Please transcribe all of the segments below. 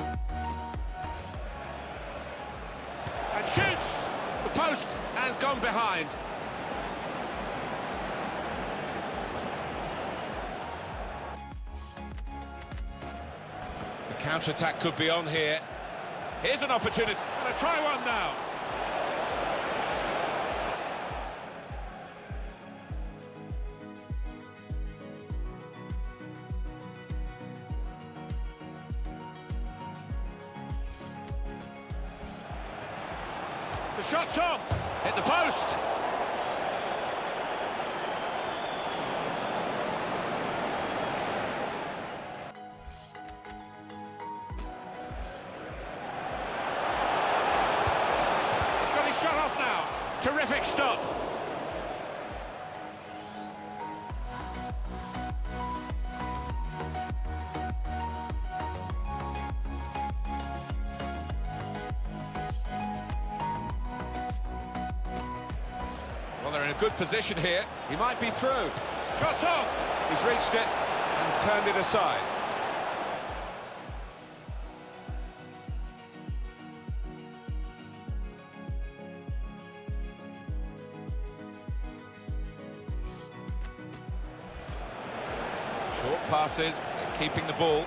And shoots! The post and gone behind. The counter-attack could be on here. Here's an opportunity. Gonna try one now. The shot's on. Hit the post. Got his shot off now. Terrific stop. Well, they're in a good position here. He might be through. Shot's on. He's reached it and turned it aside. Short passes, they're keeping the ball.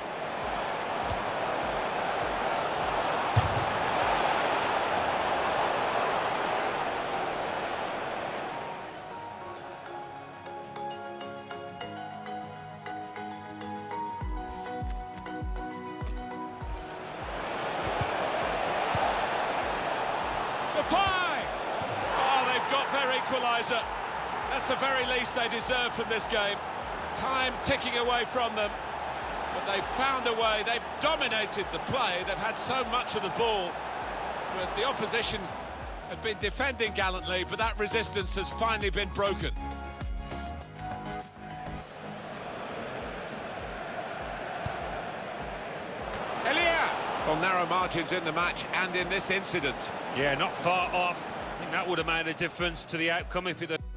Depay! Oh, they've got their equaliser. That's the very least they deserve from this game. Time ticking away from them, but they've found a way. They've dominated the play. They've had so much of the ball, but the opposition have been defending gallantly, but that resistance has finally been broken. Elia! Well, narrow margins in the match and in this incident. Yeah, not far off. I think that would have made a difference to the outcome if it had...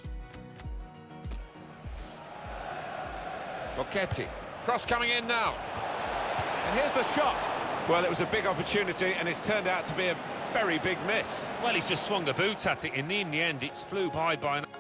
Bocchetti, cross coming in now. And here's the shot. Well, it was a big opportunity and it's turned out to be a very big miss. Well, he's just swung the boot at it. In the end, it flew by